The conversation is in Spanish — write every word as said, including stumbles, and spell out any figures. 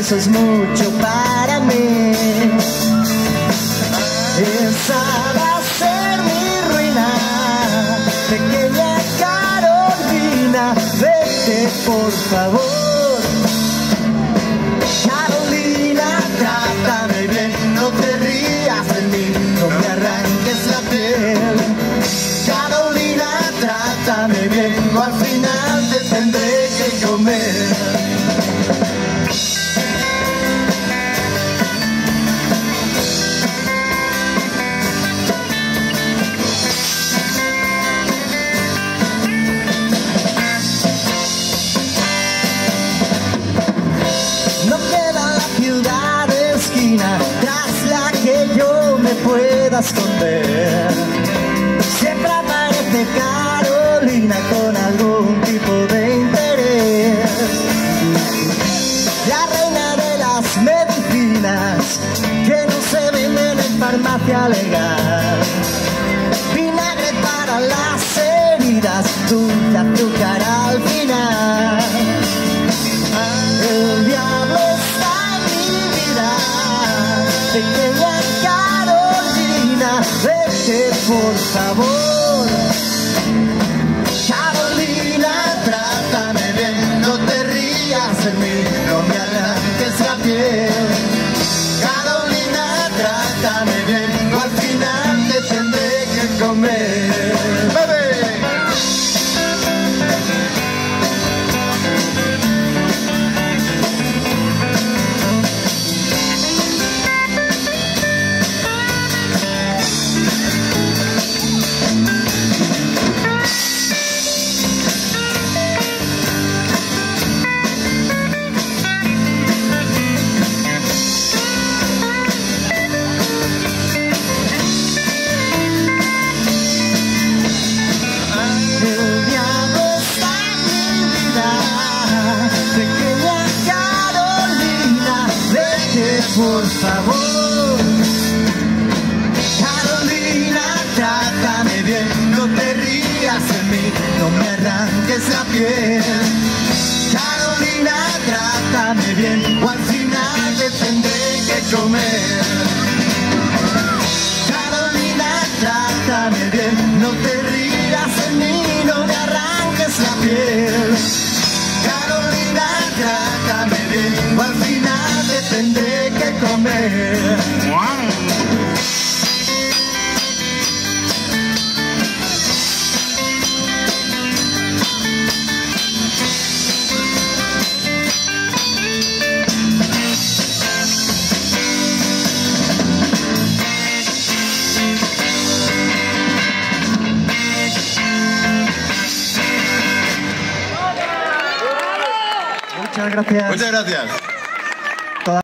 eso es mucho para mí. Esa va a ser mi ruina, pequeña Carolina, vete por favor. Carolina, trátame bien, no te rías de mí, no me arranques la piel. Carolina, trátame bien, o al final te tendré que comer. Tras la que yo me pueda esconder, siempre aparece Carolina con algún tipo de interés. La reina de las medicinas que no se venden en farmacia legal. Vinagre para las heridas, dulce azúcar al final. El diablo está en mi vida, pequeña Carolina, vete por favor. Carolina, trátame bien, no te rías de mí, no me arranques la piel. Carolina, trátame bien, o al final te tendré que comer. ¡Bebe! Por favor, Carolina, trátame bien, no te rías de mí, no me arranques la piel. Carolina, trátame bien, o al final te tendré que comer. Carolina, trátame bien, no te rías de mí, no me arranques la piel. Carolina, trátame bien, o al final te tendré que comer. Muchas gracias. Muchas gracias.